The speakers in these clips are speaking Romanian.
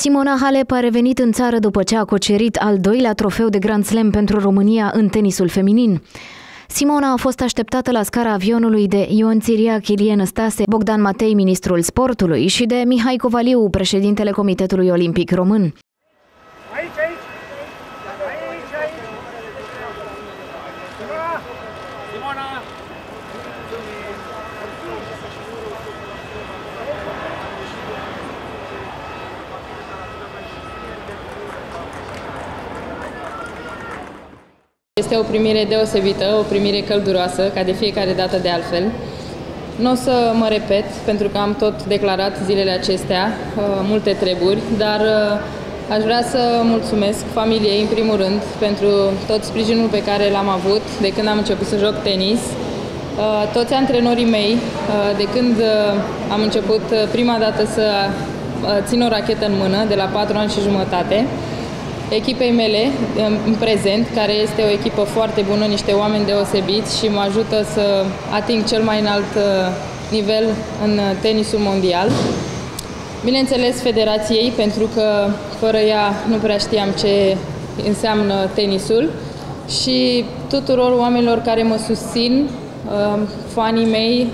Simona Halep a revenit în țară după ce a cucerit al doilea trofeu de Grand Slam pentru România în tenisul feminin. Simona a fost așteptată la scara avionului de Ion Țiriac, Ilie Năstase, Bogdan Matei, ministrul sportului, și de Mihai Covaliu, președintele Comitetului Olimpic Român. Este o primire deosebită, o primire călduroasă, ca de fiecare dată de altfel. Nu o să mă repet, pentru că am tot declarat zilele acestea multe treburi, dar aș vrea să mulțumesc familiei, în primul rând, pentru tot sprijinul pe care l-am avut de când am început să joc tenis, toți antrenorii mei, de când am început prima dată să țin o rachetă în mână, de la 4 ani și jumătate, echipei mele în prezent, care este o echipă foarte bună, niște oameni deosebiți și mă ajută să ating cel mai înalt nivel în tenisul mondial. Bineînțeles, federației, pentru că fără ea nu prea știam ce înseamnă tenisul, și tuturor oamenilor care mă susțin, fanii mei,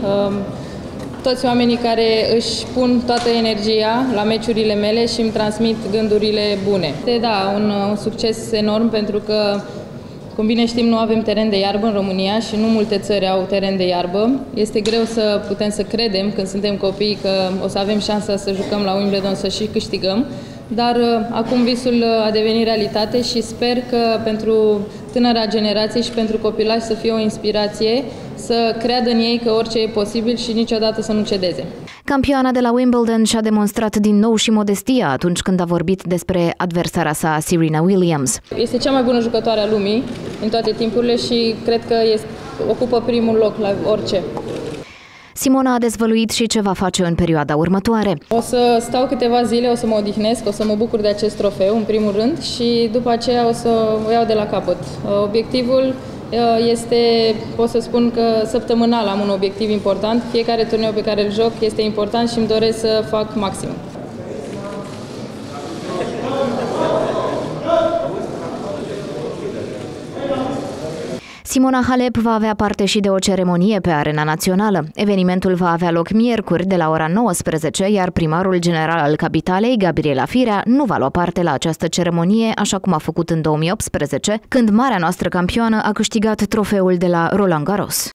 toți oamenii care își pun toată energia la meciurile mele și îmi transmit gândurile bune. Da, un succes enorm, pentru că, cum bine știm, nu avem teren de iarbă în România și nu multe țări au teren de iarbă. Este greu să putem să credem, când suntem copii, că o să avem șansa să jucăm la Wimbledon, să și câștigăm. Dar acum visul a devenit realitate și sper că pentru tânăra generație și pentru copilași să fie o inspirație, să creadă în ei că orice e posibil și niciodată să nu cedeze. Campioana de la Wimbledon și-a demonstrat din nou și modestia atunci când a vorbit despre adversara sa, Serena Williams. Este cea mai bună jucătoare a lumii în toate timpurile și cred că ocupă primul loc la orice. Simona a dezvăluit și ce va face în perioada următoare. O să stau câteva zile, o să mă odihnesc, o să mă bucur de acest trofeu, în primul rând, și după aceea o să o iau de la capăt. Obiectivul este, pot să spun că săptămânal am un obiectiv important. Fiecare turneu pe care îl joc este important și îmi doresc să fac maxim. Simona Halep va avea parte și de o ceremonie pe arena națională. Evenimentul va avea loc miercuri de la ora 19, iar primarul general al capitalei, Gabriela Firea, nu va lua parte la această ceremonie, așa cum a făcut în 2018, când marea noastră campioană a câștigat trofeul de la Roland Garros.